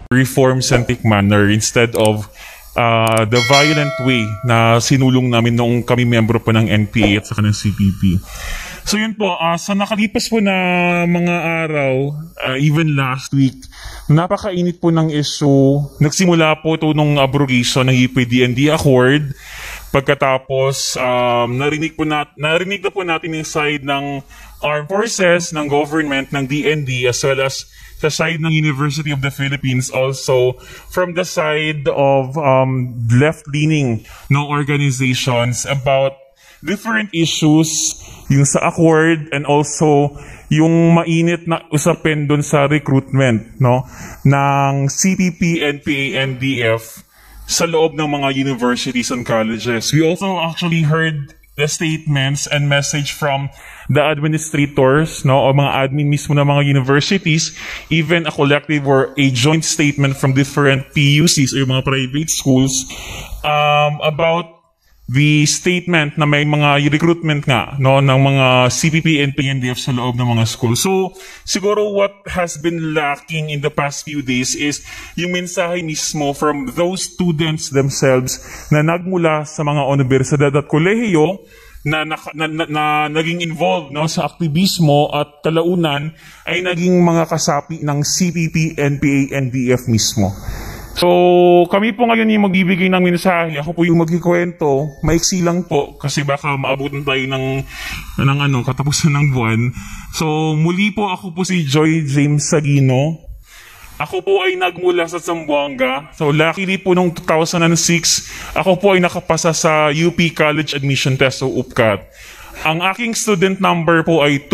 reform-centric manner instead of the violent way na sinulong namin noong kami membro po ng NPA at saka ng CPP. So yun po, sa nakalipas po na mga araw, even last week, napakainit po ng issue. Nagsimula po ito nung abrogation ng UPDND Accord. Pagkatapos, narinig na po natin yung side ng armed forces, ng government, ng DND, as well as sa side ng University of the Philippines, also from the side of left-leaning organizations about different issues, yung sa accord, and also yung mainit na usapin dun sa recruitment ng CPP, NPA, NDF sa loob ng mga universities and colleges. We also actually heard the statements and message from the administrators, o mga admin mismo ng mga universities, even a collective or a joint statement from different PUCs or mga private schools about the statement na may mga recruitment nga ng mga CPP and PNDF sa loob ng mga school. So, siguro what has been lacking in the past few days is yung mensahe mismo from those students themselves na nagmula sa mga universidad at kolehiyo na naging involved sa aktivismo at kalaunan ay naging mga kasapi ng CPP, NPA, NDF mismo. So, kami po ngayon yung magbibigay ng mensahe. Ako po yung magkikwento. Maiksi lang po kasi baka maabutan tayo ng katapusan ng buwan. So, muli po ako po si Joy James Sagino. Ako po ay nagmula sa Zamboanga. So, luckily po noong 2006, ako po ay nakapasa sa UP College Admission Test o UPCAT. Ang aking student number po ay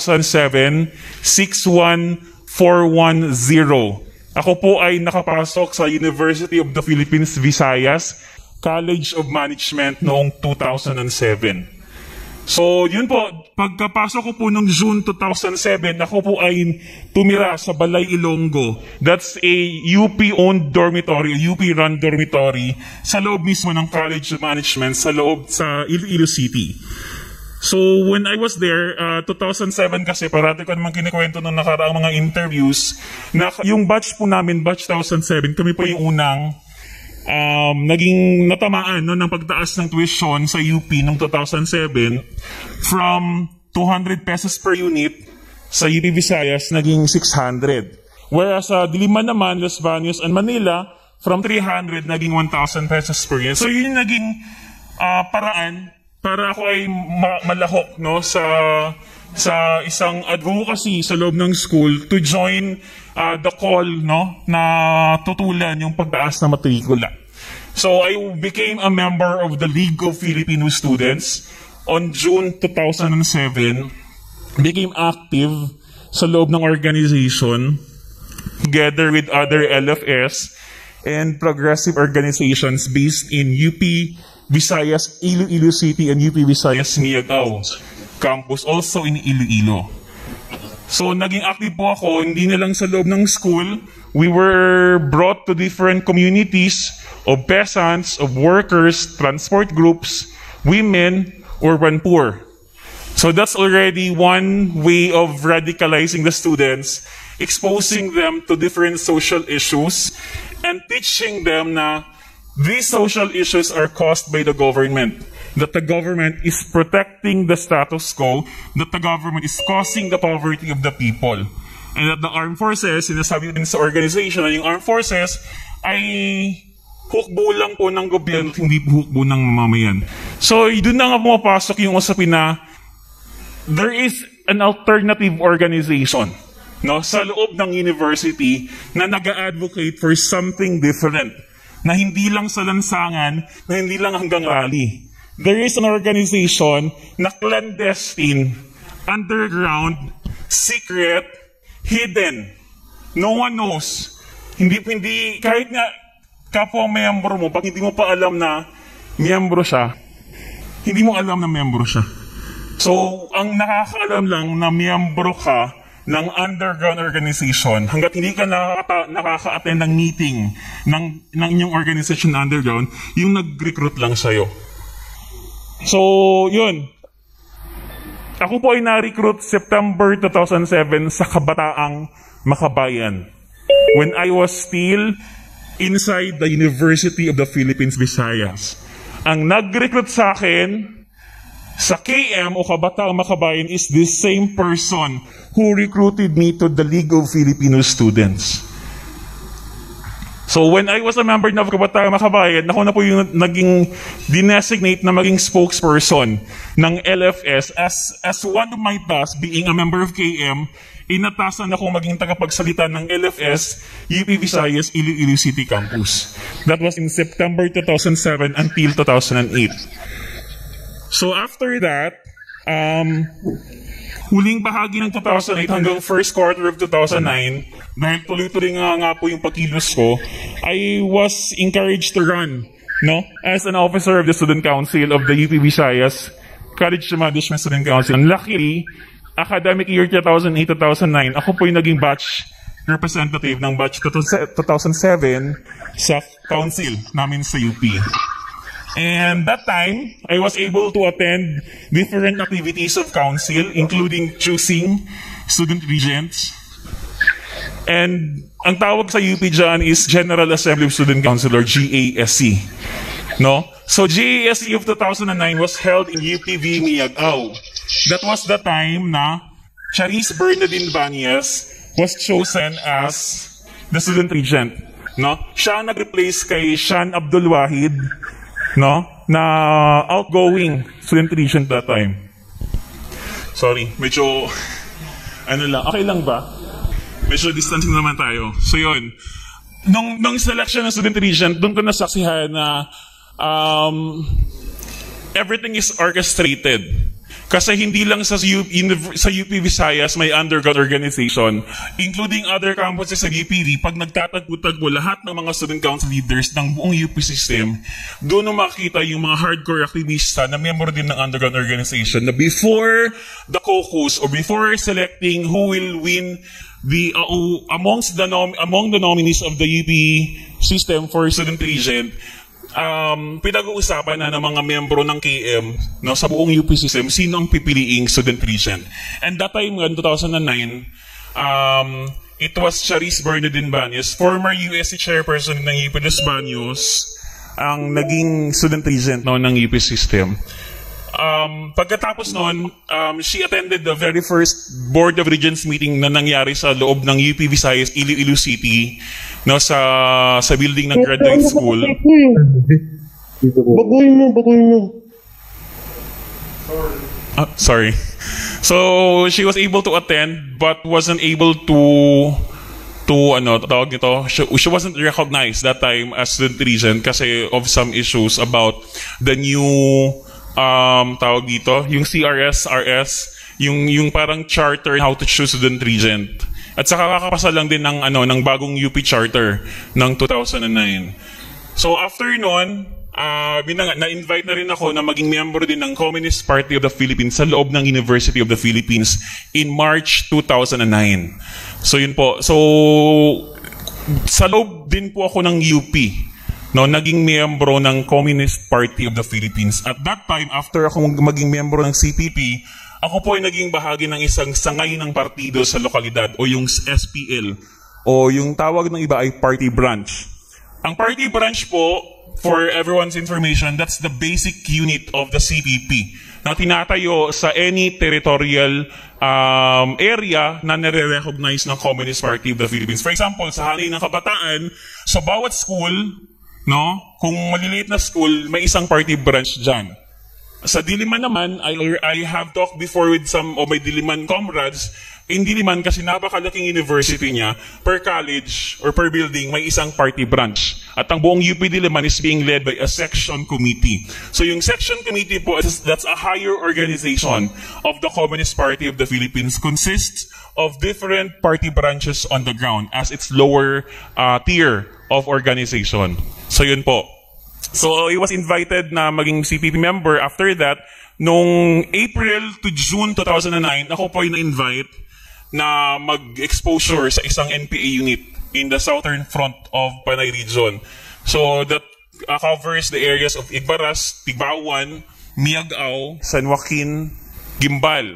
2007-61410. Ako po ay nakapasok sa University of the Philippines, Visayas, College of Management noong 2007. So, yun po, pagkapasok ko po noong June 2007, ako po ay tumira sa Balay, Ilonggo. That's a UP-owned dormitory, a UP-run dormitory sa loob mismo ng College of Management sa loob sa Iloilo City. So, when I was there, 2007 kasi, parati ko naman kinikwento nung nakaraang mga interviews, na yung batch po namin, batch 2007, kami po yung unang naging natamaan ng pagtaas ng tuition sa UP noong 2007 from 200 pesos per unit sa UP Visayas, naging 600. Whereas sa Diliman naman, Los Baños, and Manila, from 300, naging 1,000 pesos per unit. So, yun yung naging paraan para ako ay malahok sa isang advocacy sa loob ng school to join the call na tutulan yung pagtaas na matrikula. So I became a member of the League of Filipino Students on June 2007, became active sa loob ng organization together with other LFS and progressive organizations based in UP Visayas, Iloilo City, and UP Visayas, Miagao campus, also in Iloilo. So, naging active po ako, hindi na lang sa loob ng school. We were brought to different communities of peasants, of workers, transport groups, women, urban poor. So, that's already one way of radicalizing the students, exposing them to different social issues, and teaching them na these social issues are caused by the government, that the government is protecting the status quo, that the government is causing the poverty of the people, and that the armed forces, sinasabi din sa organization na yung armed forces ay hukbo lang po ng gobyerno, hindi po hukbo ng mamamayan. So, doon na nga pumapasok yung usapin na there is an alternative organization sa loob ng university na nag-advocate for something different, na hindi lang sa lansangan, na hindi lang hanggang rally. There is an organization na clandestine, underground, secret, hidden. No one knows. Hindi, kahit nga kapwa miyembro mo, pag hindi mo pa alam na miyembro siya, hindi mo alam na miyembro siya. So, ang nakakaalam lang na miyembro ka ng underground organization, hanggat hindi ka nakaka-attend ng meeting ng inyong organization underground, yung nag-recruit lang sa'yo. So, yun. Ako po ay na-recruit September 2007 sa Kabataang Makabayan. when I was still inside the University of the Philippines, Visayas. Ang nag-recruit sa akin sa KM o Kabataang Makabayan is this same person who recruited me to the League of Filipino Students. So when I was a member ng Kabataang Makabayan, ako na po yung naging dinesignate na maging spokesperson ng LFS as one of my tasks being a member of KM, inatasan ako maging tagapagsalita ng LFS UP Visayas Iloilo City Campus. That was in September 2007 until 2008. So after that, huling bahagi ng 2008 hanggang first quarter of 2009, dahil tuloy-tuloy nga po yung pagkilos ko, I was encouraged to run, no, as an officer of the Student Council of the UP Visayas College Management Student Council. And luckily, academic year 2008-2009, ako po yung naging batch representative ng batch 2007 sa council namin sa UP. And that time, I was able to attend different activities of council, including choosing student regents. And ang tawag sa UP dyan is General Assembly of Student Council or GASC. No? So GASC of 2009 was held in UPV Miagao. That was the time na Charis Bernadine Banyas was chosen as the student regent. No? Siya ang nag-replace kay Shan Abdul Wahid, no, na outgoing student regent that time. Sorry, medyo okay lang ba? Medyo distancing naman tayo. So yun, nung selection ng student regent, doon ko nasaksihan na everything is orchestrated. Kasi hindi lang sa UP Visayas may underground organization, including other campuses sa UPV, pag nagtatagpo-tagpo lahat ng mga student council leaders ng buong UP system, doon makita yung mga hardcore activista na member din ng underground organization na before the caucus or before selecting who will win among the nominees of the UP system for student regent, pinag-uusapan na ng mga membro ng KM, no, sa buong UP system, sino ang pipiliing student regent. And that time, in 2009, it was Charis Bernadine Banyas, former USC chairperson ng UP Los Baños, ang naging student regent, no, ng UP system. Pagkatapos noon, she attended the very first Board of Regents meeting na nangyari sa loob ng UP Visayas Iloilo City, no, sa building ng graduate school. Baguhin mo. Sorry. So she was able to attend but wasn't able to tawag nito, she wasn't recognized that time as student regent kasi of some issues about the new tawag dito, yung CRS-RS, yung parang charter how to choose student regent. At saka kakapasa lang din ng bagong UP charter ng 2009. So after noon, na-invite na rin ako na maging member din ng Communist Party of the Philippines sa loob ng University of the Philippines in March 2009. So yun po. So sa loob din po ako ng UP, no, naging miyembro ng Communist Party of the Philippines. At that time, after ako maging miyembro ng CPP, ako po ay naging bahagi ng isang sangay ng partido sa lokalidad o yung SPL o yung tawag ng iba ay party branch. Ang party branch po, for everyone's information, that's the basic unit of the CPP na tinatayo sa any territorial area na nare-recognize ng Communist Party of the Philippines. For example, sa Hari ng Kabataan, sa bawat school, no, kung maliliit na school, may isang party branch dyan. Sa Diliman naman, I have talked before with some of my Diliman comrades. In Diliman, kasi napakalaking university niya, per college or per building, may isang party branch. At ang buong UP Diliman is being led by a section committee. So yung section committee po, that's a higher organization of the Communist Party of the Philippines, consists of different party branches on the ground as its lower tier of organization. So yun po. So I was invited na maging CPP member. After that, nung April to June 2009, ako po ay na-invite na mag-exposure sa isang NPA unit in the southern front of Panay region. So that covers the areas of Igbaras, Tibawan, Miagao, San Joaquin, Gimbal.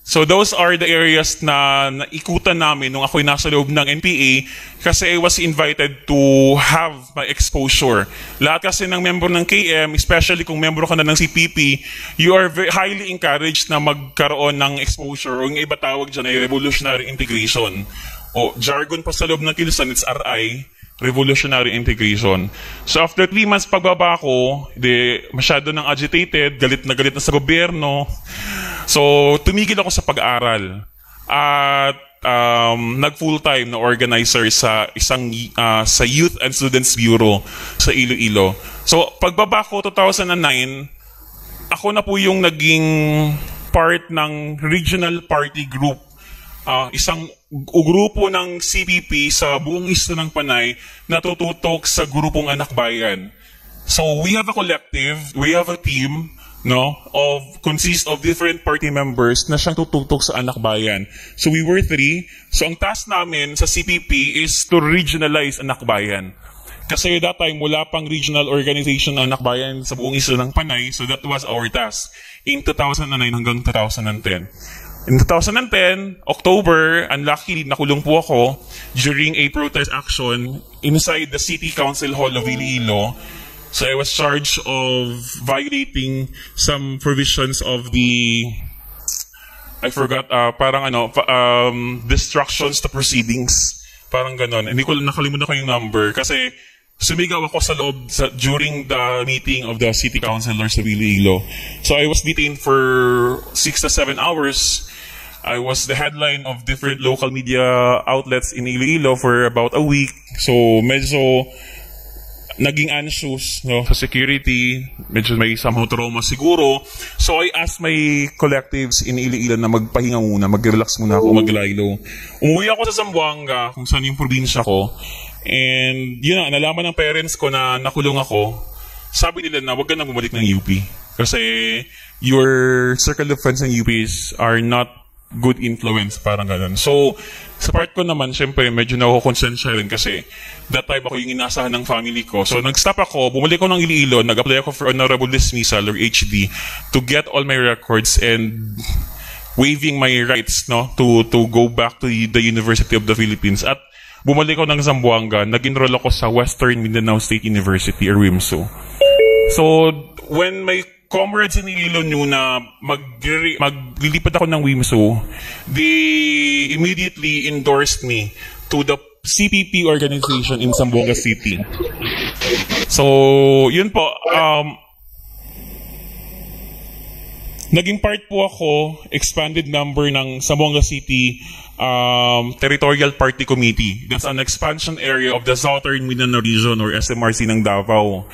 So those are the areas na naikutan namin nung ako'y nasa loob ng NPA kasi I was invited to have my exposure. Lahat kasi ng member ng KM, especially kung member ka na ng CPP, you are very highly encouraged na magkaroon ng exposure o yung iba tawag dyan ay revolutionary integration. O jargon pa sa loob ng Kilsan, it's RI, revolutionary integration. So after 3 months pagbaba ko, masyado nang agitated, galit na sa gobyerno. So tumigil ako sa pag-aaral at nag full-time na organizer sa sa Youth and Students Bureau sa Iloilo. So pagbaba ko 2009, ako na po yung naging part ng regional party group. Isang grupo ng CPP sa buong isla ng Panay na tututok sa grupong Anak Bayan. So we have a collective, we have a team, consist of different party members na siyang tututok sa Anak Bayan. So we were 3. So ang task namin sa CPP is to regionalize Anak Bayan. Kasi that time, wala pang regional organization ng Anak Bayan sa buong isla ng Panay. So that was our task in 2009 hanggang 2010. In 2010, October, unluckily, nakulong po ako during a protest action inside the City Council Hall of Iloilo. So I was charged of violating some provisions of the, I forgot, distractions to proceedings. Parang ganon. Hindi ko nakalimutan ko yung number kasi sumigaw ako sa loob during the meeting of the city councilors of Iloilo. So I was detained for 6 to 7 hours. I was the headline of different local media outlets in Iloilo for about a week. So medyo naging anxious sa security. Medyo may somehow trauma siguro. So I asked my collectives in Iloilo na magpahinga muna, mag-relax muna ako, maglaylo. Umuwi ako sa Zamboanga, kung saan yung probinsya ko. And yun na, nalaman ng parents ko na nakulong ako. Sabi nila na wag ka na bumalik ng UP. Kasi your circle of friends in UPs are not good influence, parang ganun. So, sa part ko naman, syempre, medyo nakukonsensya rin kasi that time ako yung inasahan ng family ko. So, nag-stop ako, bumalik ko ng Iloilo, nag-apply ako for honorable dismissal or HD to get all my records and waiving my rights to go back to the University of the Philippines. At bumalik ko ng Zamboanga, nag-enroll ako sa Western Mindanao State University or WIMSU. So, when my comrades in Iloilo knew na maglilipat ako ng WIMSU, they immediately endorsed me to the CPP organization in Zamboanga City. So, yun po. Naging part po ako, expanded number ng Zamboanga City Territorial Party Committee. That's an expansion area of the Southern Mindanao Region or SMRC ng Davao.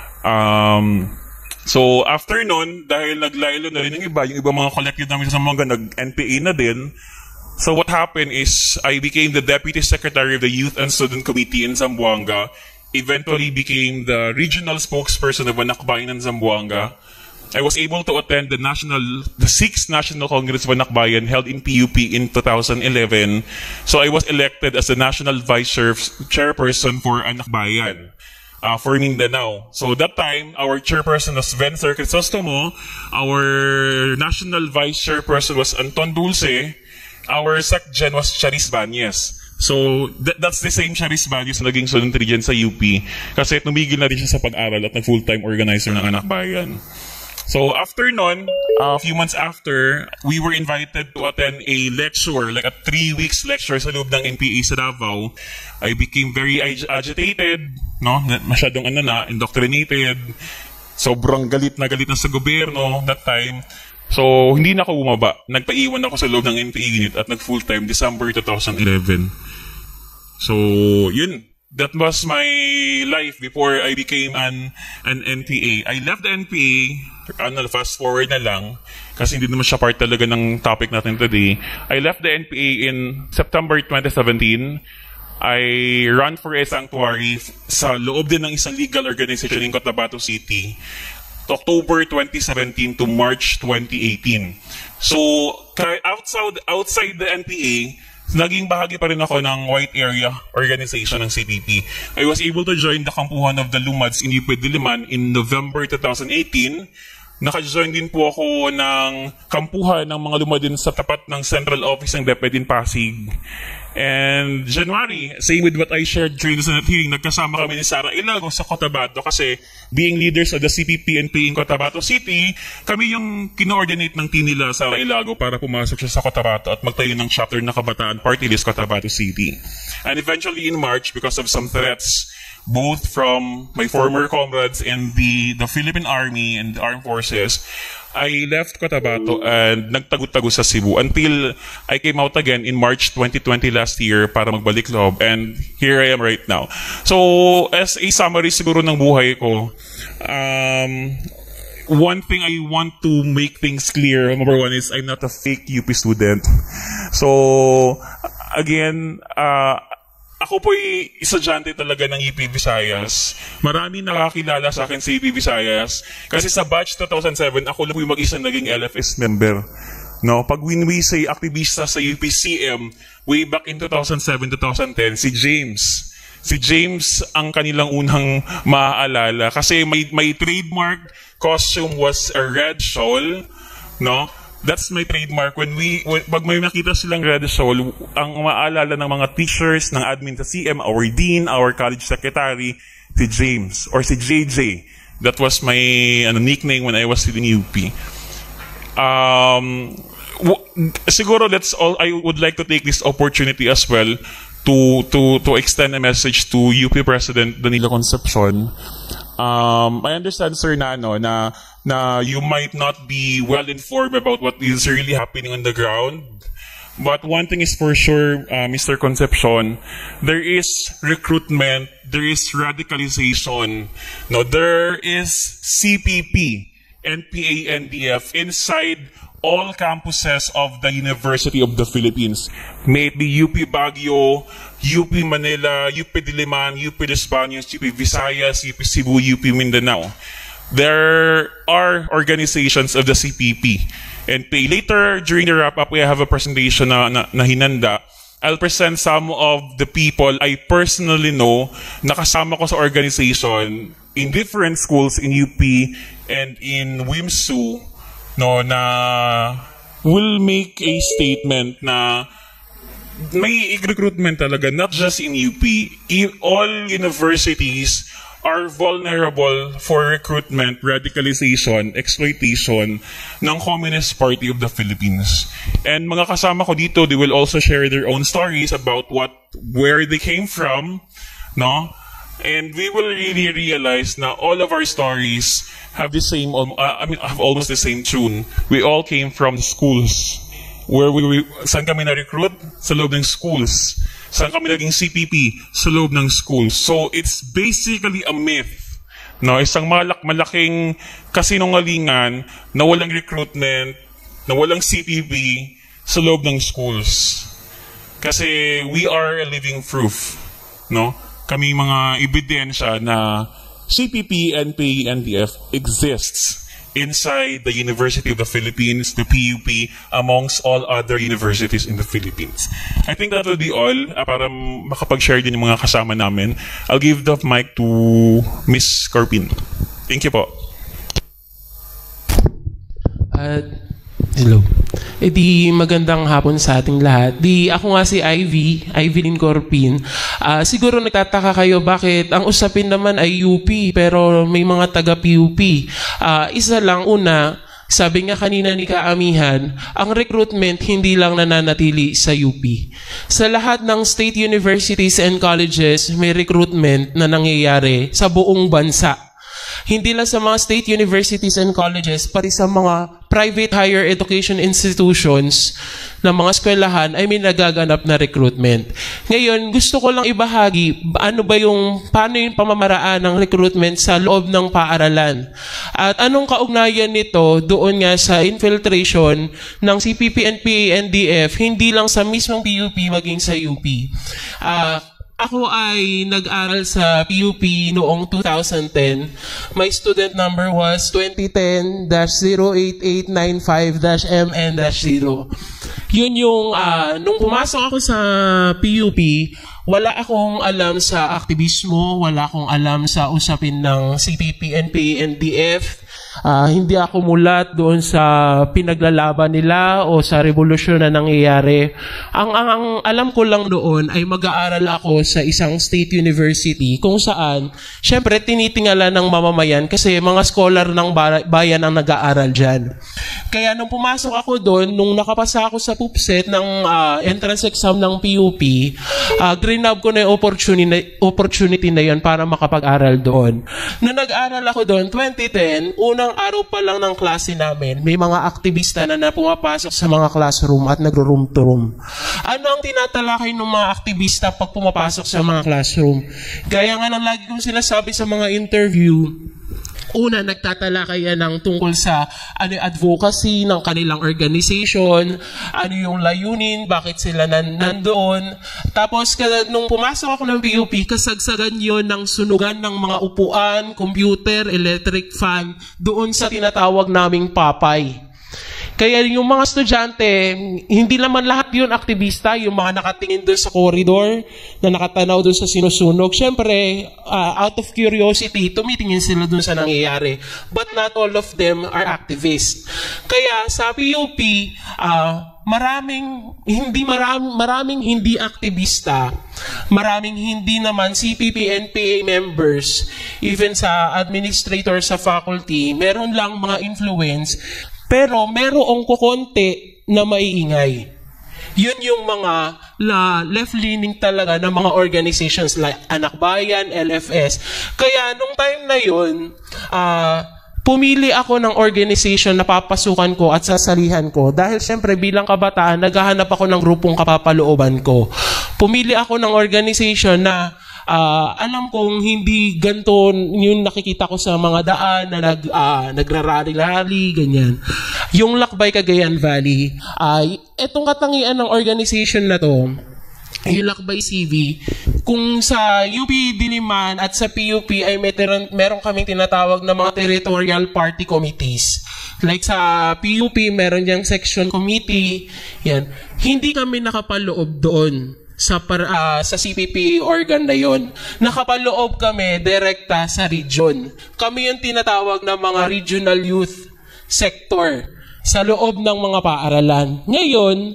So, after nun, dahil naglaylo na rin yung iba mga collective namin sa mga nag-NPA na din. So, what happened is, I became the Deputy Secretary of the Youth and Student Committee in Zamboanga, eventually became the regional spokesperson of Anak Bayan in Zamboanga. I was able to attend the 6th National Congress of Anak Bayan held in PUP in 2011. So, I was elected as the National Vice Chairperson for Anak Bayan. For Mindanao. So that time, our chairperson was Vencer Crisostomo, our national vice chairperson was Anton Dulce, our secgen was Charis Banyes. So that's the same Charis Banyes na naging sunod regent sa UP kasi tumigil na rin siya sa pag-aral at nag-full-time organizer ng Anak Bayan. So after nun, a few months after, we were invited to attend a lecture, like a 3 weeks lecture sa loob ng NPA sa Davao. I became very agitated, masyadong indoctrinated. Sobrang galit na sa gobyerno that time. So hindi na ako bumaba. Nagpaiwan ako sa loob ng NPA unit at nag-full-time December 2011. So yun. That was my life before I became an NPA. I left the NPA, fast forward na lang, kasi hindi naman siya part talaga ng topic natin today. I left the NPA in September 2017. I ran for a sanctuary sa loob din ng isang legal organization in Cotabato City, October 2017 to March 2018. So, outside the NPA, naging bahagi pa rin ako ng White Area Organization ng CPP. I was able to join the kampuhan of the Lumads in UP Diliman in November 2018. Naka-join din po ako ng kampuhan ng mga lumadin sa tapat ng Central Office ng DepEd in Pasig. And January, same with what I shared during the Senate hearing, nagkasama kami ni Sara Ilago sa Cotabato kasi being leaders of the CPP-NP in Cotabato City, kami yung kino-ordinate ng team nila Sara Ilago para pumasok siya sa Cotabato at magtayo ng chapter ng Kabataan Party List Cotabato City. And eventually in March, because of some threats, both from my former comrades in the Philippine Army and the Armed Forces, I left Cotabato and nagtago-tago sa Cebu until I came out again in March 2020 last year para magbalik loob, and here I am right now. So, as a summary siguro ng buhay ko, one thing I want to make things clear, number one, is I'm not a fake UP student. So, again, ako po'y estudyante talaga ng UP Visayas. Marami nakakilala sa akin sa UP Visayas. Kasi sa batch 2007, ako lang po'y mag-isang naging LFS member. No? Pag when we say aktivista sa UPCM, way back in 2007-2010, si James. Si James ang kanilang unang maaalala. Kasi may trademark costume was a red shawl. No? That's my trademark. Pag may nakita silang red shawl, ang maalala ng mga teachers, ng admin sa CM, our dean, our college secretary, si James, or si JJ. That was my nickname when I was in UP. Siguro I would like to take this opportunity as well to extend a message to UP President Danilo Concepcion. I understand, sir, na you might not be well informed about what is really happening on the ground. But one thing is for sure, Mr. Concepcion, there is recruitment, there is radicalization, no, there is CPP, NPA, NDF inside all campuses of the University of the Philippines. May it be UP Baguio, UP Manila, UP Diliman, UP Los Baños, UP Visayas, UP Cebu, UP Mindanao. There are organizations of the CPP. And later, during the wrap-up, we have a presentation na hinanda. I'll present some of the people I personally know na kasama ko sa organization in different schools in UP and in WIMSU, no, na will make a statement na may recruitment talaga, not just in UP. All universities are vulnerable for recruitment, radicalization, exploitation ng Communist Party of the Philippines. And mga kasama ko dito, they will also share their own stories about where they came from, no? And we will really realize na all of our stories have the same, have almost the same tune. We all came from schools. Saan kami na-recruit? Sa loob ng schools. Saan kami naging CPP? Sa loob ng schools. So, it's basically a myth. No? Isang malaking kasinungalingan na walang recruitment, na walang CPP sa loob ng schools. Kasi we are a living proof. No? Kami mga ebidensya na CPP, NPA, NDF exists inside the University of the Philippines, the PUP, amongst all other universities in the Philippines. I think that will be all para makapag-share din yung mga kasama namin. I'll give the mic to Miss Corpin. Thank you po. Hello. Di magandang hapon sa ating lahat. Ako nga si Ivy Corpin. Siguro nagtataka kayo bakit ang usapin naman ay UP pero may mga taga-PUP. Isa lang, una, sabi nga kanina ni Kaamihan, ang recruitment hindi lang nananatili sa UP. Sa lahat ng state universities and colleges, may recruitment na nangyayari sa buong bansa. Hindi lang sa mga state universities and colleges, pati sa mga private higher education institutions na mga eskwelahan ay may nagaganap na recruitment. Ngayon, gusto ko lang ibahagi paano yung pamamaraan ng recruitment sa loob ng paaralan. At anong kaugnayan nito doon nga sa infiltration ng CPP, NPA, NDF, hindi lang sa mismong PUP maging sa UP. Ako ay nag-aral sa PUP noong 2010. My student number was 2010-08895-MN-0. Yun yung, nung pumasok ako sa PUP, wala akong alam sa aktivismo, wala akong alam sa usapin ng CPP, NPA, NDF. Hindi ako mulat doon sa pinaglalaban nila o sa revolusyon na nangyayari. Ang alam ko lang doon ay mag-aaral ako sa isang state university kung saan, syempre, tinitingala ng mamamayan kasi mga scholar ng bayan ang nag-aaral dyan. Kaya nung pumasok ako doon, nung nakapasa ako sa PUPSET ng entrance exam ng PUP, grinab ko na yung opportunity na yun para makapag-aral doon. Nung nag-aral ako doon, 2010, unang araw pa lang ng klase namin, may mga aktivista na pumapasok sa mga classroom at nagro-room to room. Ano ang tinatalakay ng mga aktivista pag pumapasok sa mga classroom? Gaya nga ng lagi kong sinasabi sa mga interview, una, nagtatalakay yan ng tungkol sa advocacy ng kanilang organization, ano yung layunin, bakit sila nandoon. Tapos, nung pumasok ako ng PUP, kasagsagan yun ng sunugan ng mga upuan, computer, electric fan, doon sa tinatawag naming papay. Kaya yung mga estudyante, hindi naman lahat yun aktivista, yung mga nakatingin doon sa corridor, na nakatanaw doon sa sinusunog. Siyempre, out of curiosity, tumitingin sila doon sa nangyayari. But not all of them are activists. Kaya sa PUP, maraming hindi aktivista, maraming hindi naman CPP NPA members, even sa administrator sa faculty, meron lang mga influence, pero merong kukonti na maiingay. Yun yung mga left-leaning talaga na mga organizations like Anak Bayan, LFS. Kaya nung time na yun, pumili ako ng organization na papasukan ko at sasalihan ko. Dahil siyempre bilang kabataan, naghahanap ako ng grupong kapapalooban ko. Pumili ako ng organization na alam kong hindi ganito yung nakikita ko sa mga daan na nagrarally-rally, ganyan. Yung Lakbay Cagayan Valley, etong katangian ng organization na to, yung Lakbay CV, kung sa UP Diliman at sa PUP ay meron kaming tinatawag na mga territorial party committees. Like sa PUP, meron diyang section committee, yan. Hindi kami nakapaloob doon sa CPP organ na yon. Nakapaloob kami direkta sa region. Kami yung tinatawag na mga regional youth sector sa loob ng mga paaralan. Ngayon,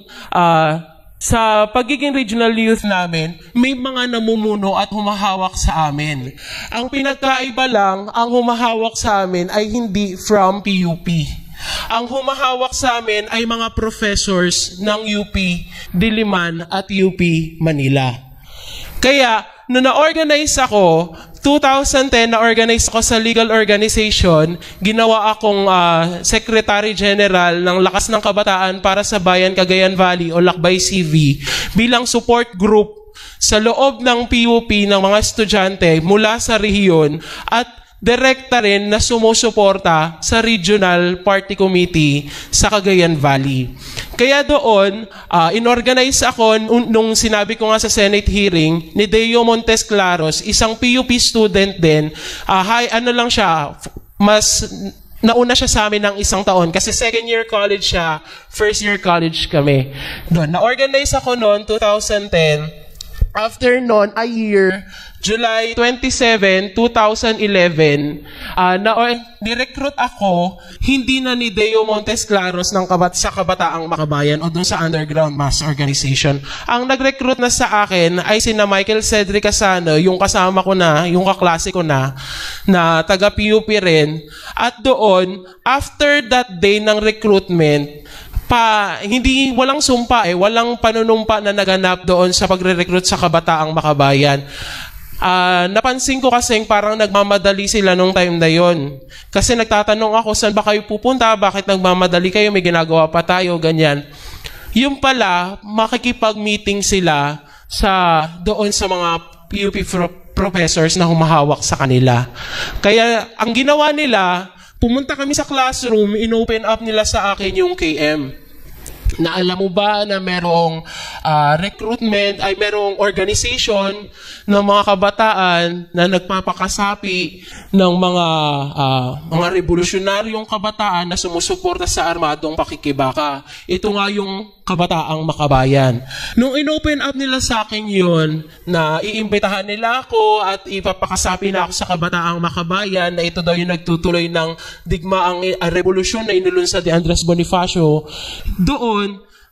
sa pagiging regional youth namin, may mga namumuno at humahawak sa amin. Ang pinagkaiba lang, ang humahawak sa amin ay hindi from PUP. Ang humahawak sa amin ay mga professors ng UP Diliman at UP Manila. Kaya, nung na-organize ako, 2010 na-organize ako sa legal organization, ginawa akong Secretary General ng Lakas ng Kabataan para sa Bayan Cagayan Valley o Lakbay CV bilang support group sa loob ng PUP ng mga estudyante mula sa rehiyon at direkta rin na sumusuporta sa Regional Party Committee sa Cagayan Valley. Kaya doon, inorganize ako nung sinabi ko nga sa Senate hearing ni Deo Montes Claros, isang PUP student din. Ano lang siya, mas nauna siya sa amin ng isang taon kasi second year college siya, first year college kami. Doon, na-organize ako noon, 2010. After noon, a year, July 27, 2011, ni-recruit ako, hindi na ni Deo Montes Claros sa Kabataang Makabayan o dun sa underground mass organization. Ang nag-recruit na sa akin ay sina Michael Cedric Casano, yung kasama ko na, yung kaklase ko na taga-PUP rin. At doon, after that day ng recruitment, walang sumpa walang panunumpa na naganap doon sa pagre-recruit sa Kabataang Makabayan. Napansin ko kasi parang nagmamadali sila nung time na yon. Kasi nagtatanong ako, saan ba kayo pupunta? Bakit nagmamadali kayo? May ginagawa pa tayo, ganyan. Yung pala, makikipag-meeting sila doon sa mga PUP professors na humahawak sa kanila. Kaya ang ginawa nila, pumunta kami sa classroom, in-open up nila sa akin yung KM. Na alam mo ba na merong recruitment, ay merong organization ng mga kabataan na nagpapakasapi ng mga revolusyonaryong kabataan na sumusuporta sa armadong pakikibaka. Ito nga yung Kabataang Makabayan. Nung inopen up nila sa akin yun, na iimbitahan nila ako at ipapakasapi na ako sa Kabataang Makabayan na ito daw yung nagtutuloy ng digmaang revolusyon na inulunsad ni Andres Bonifacio, doon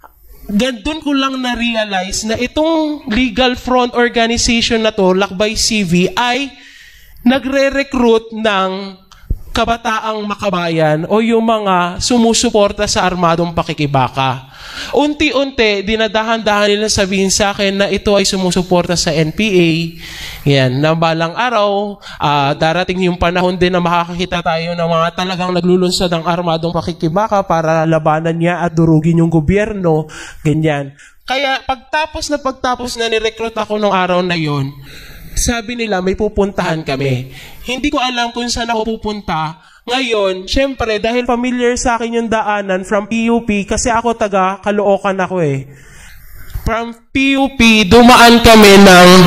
ko lang na-realize na itong legal front organization na to, Lakbay CV, ay nagre-recruit ng Kabataang Makabayan o yung mga sumusuporta sa armadong pakikibaka. Unti-unti, dinadahan-dahan nila sabihin sa akin na ito ay sumusuporta sa NPA. Yan, na balang araw, darating yung panahon din na makakakita tayo ng mga talagang naglulunsad ng armadong pakikibaka para labanan niya at durugin yung gobyerno. Ganyan. Kaya pagtapos na ni-recruit ako nung araw na yon, sabi nila may pupuntahan kami. Hindi ko alam kung saan ako pupunta. Ngayon, syempre, dahil familiar sa akin yung daanan from PUP, kasi ako taga Caloocan ako eh. From PUP, dumaan kami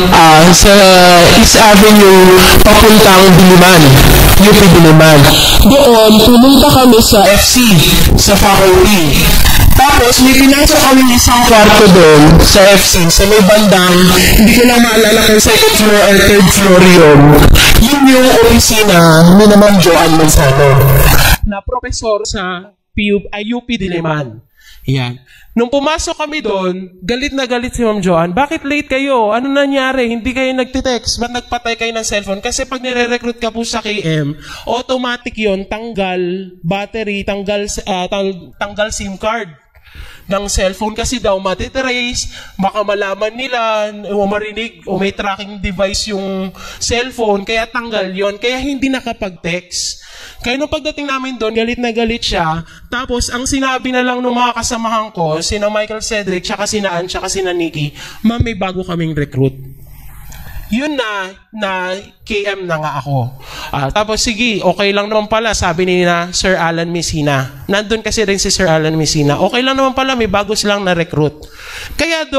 sa East Avenue papuntang Diliman, UP Diliman. Doon, pumunta kami sa FC, sa faculty. Tapos, may pinasok kami isang kwarto doon sa FC, sa may bandang, hindi ko lang maalala kung second floor or third floor yun. Yun yung opisina ni naman Joan Manzano, na professor sa UP Diliman. Yan. Nung pumasok kami doon, galit na galit si Ma'am Joan. Bakit late kayo? Ano nangyari? Hindi kayo nagtitext? Ba't nagpatay kayo ng cellphone? Kasi pag nire-recruit ka po sa KM, automatic yon, tanggal battery, tanggal SIM card ng cellphone kasi daw matitrace, baka malaman nila o marinig o may tracking device yung cellphone, kaya tanggal yon, kaya hindi nakapag-text. Kaya nung pagdating namin doon, galit na galit siya. Tapos, ang sinabi na lang ng mga kasamahan ko, sina Michael Cedric, tsaka sina Ann, tsaka sina Nikki, ma'am, may bago kaming recruit. Yun na KM na nga ako. Tapos, sige, okay lang naman pala, sabi ni na Sir Alan Messina. Nandun kasi rin si Sir Alan Messina. Okay lang naman pala, may bago silang na-recruit. Kaya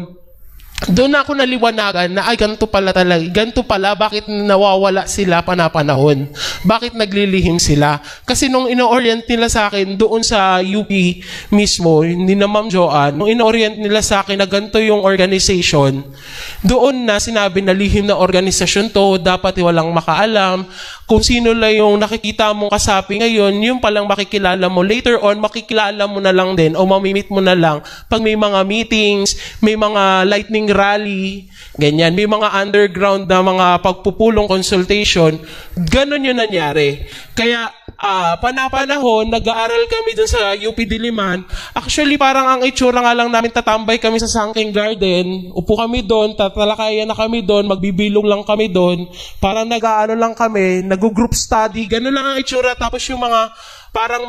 doon ako naliwanagan na ay ganito pala, bakit nawawala sila panapanahon? Bakit naglilihim sila? Kasi nung ino-orient nila sa akin doon sa UP mismo, ni na Ma'am Joan, nung ino-orient nila sa akin na ganito yung organization, doon na sinabi na lihim na organisasyon to, dapat walang makaalam. Kung sino lang yung nakikita mong kasapi ngayon, yung palang makikilala mo. Later on, makikilala mo na lang din o mamimit mo na lang pag may mga meetings, may mga lightning rally, ganyan. May mga underground na mga pagpupulong consultation. Ganon yun nangyari. Kaya, panapanahon, nag-aaral kami dun sa UP Diliman. Actually, parang ang itsura nga lang namin, tatambay kami sa Sangking Garden. Upo kami doon, tatalakayan na kami doon, magbibilong lang kami doon. Parang nag-aano lang kami, nag-group study. Ganon lang ang itsura. Tapos yung mga, parang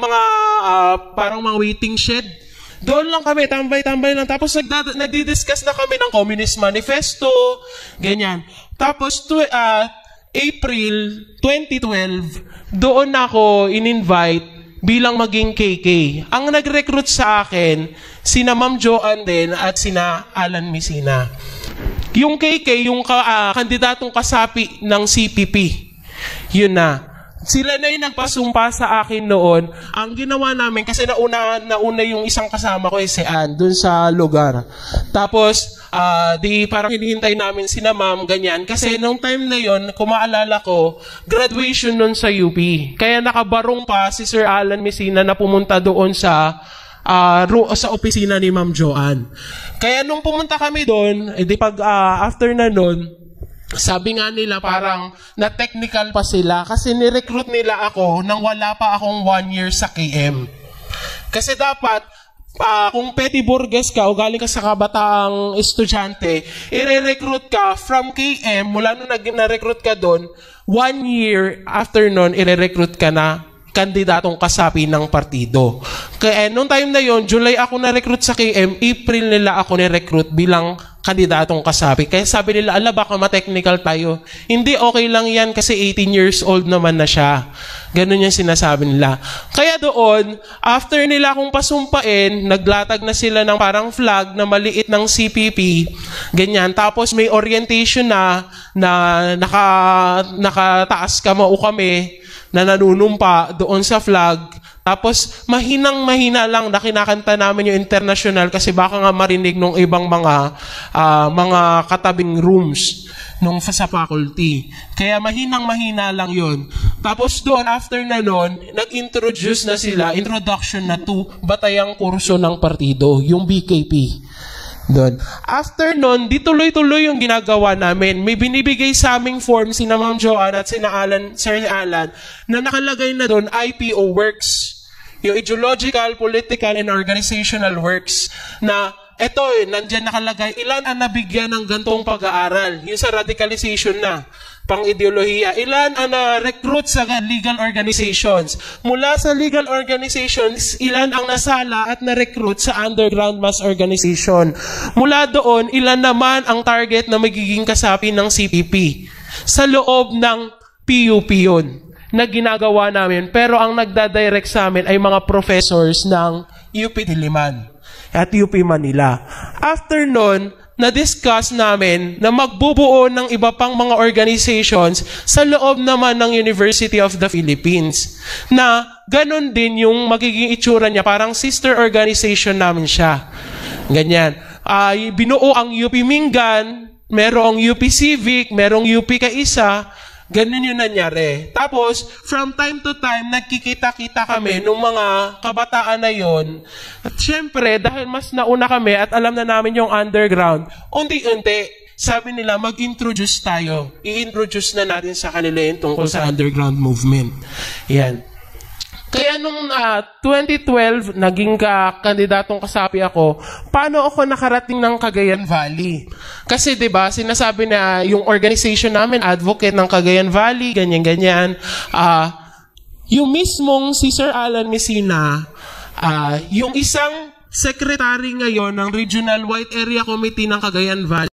mga waiting shed. Doon lang kami, tambay-tambay lang. Tapos nagdi-discuss na kami ng Communist Manifesto, ganyan. Tapos, April 2012, doon ako in-invite bilang maging KK. Ang nag-recruit sa akin, sina Ma'am Joan din at sina Alan Messina. Yung KK, yung kandidatong kasapi ng CPP. Yun na. Sila na yung nagpasumpa sa akin noon. Ang ginawa namin, kasi nauna yung isang kasama ko, si Ann, dun sa lugar. Tapos, parang hinihintay namin sina Ma'am, ganyan. Kasi nung time na yon, kung maalala ko, graduation nun sa UP. Kaya nakabarong pa si Sir Alan Messina na pumunta doon sa opisina ni Ma'am Joan. Kaya nung pumunta kami doon, after na nun, sabi nga nila parang na-technical pa sila kasi ni-recruit nila ako nang wala pa akong 1 year sa KM. Kasi dapat, kung petty burgess ka o galing ka sa kabataang estudyante, i-recruit ka from KM, mula nung na-recruit ka doon, 1 year after nun, i-recruit ka na kandidatong kasapi ng partido. Kaya nung time na yon, July ako na-recruit sa KM, April nila ako na-recruit bilang kandidatong kasapi. Kaya sabi nila, ala baka ma-technical tayo. Hindi, okay lang yan kasi 18 years old naman na siya. Ganun yung sinasabi nila. Kaya doon, after nila akong pasumpain, naglatag na sila ng parang flag na maliit ng CPP, ganyan. Tapos may orientation na nakataas kamao kami, na nanunumpa doon sa flag. Tapos mahinang-mahina lang na kinakanta namin yung international kasi baka nga marinig ng ibang mga katabing rooms nung sa faculty. Kaya mahinang-mahina lang yon. Tapos doon, after na nun, nag-introduce na sila, introduction na to batayang kurso ng partido, yung BKP. Doon. After nun, di tuloy-tuloy yung ginagawa namin. May binibigay sa aming form sina Ma'am Joanne at sina Sir Alan na nakalagay na doon IPO works. Yung ideological, political, and organizational works na eto nandyan nakalagay ilan ang nabigyan ng gantong pag-aaral. Yung sa radicalization na pang-ideolohiya. Ilan ang na-recruit sa legal organizations. Mula sa legal organizations, ilan ang nasala at na-recruit sa underground mass organization. Mula doon, ilan naman ang target na magiging kasapi ng CPP. Sa loob ng PUP yun na ginagawa namin. Pero ang nagdadirect sa amin ay mga professors ng UP Diliman at UP Manila. After nun, na-discuss namin na magbubuo ng iba pang mga organizations sa loob naman ng University of the Philippines. Na ganun din yung magiging itsura niya, parang sister organization namin siya. Ganyan. Binuo ang UP Mingan, merong UP Civic, merong UP Kaisa. Ganun yung nangyari. Tapos, from time to time, nagkikita-kita kami nung mga kabataan na yon. At syempre, dahil mas nauna kami at alam na namin yung underground, unti-unti, sabi nila, mag-introduce tayo. I-introduce na natin sa kanila yung tungkol sa underground movement. Yan. Kaya nung 2012, naging kandidatong kasapi ako, paano ako nakarating ng Cagayan Valley? Kasi 'di ba, sinasabi na yung organization namin, advocate ng Cagayan Valley, ganyan-ganyan. Yung mismong si Sir Alan Messina, yung isang secretary ngayon ng Regional White Area Committee ng Cagayan Valley,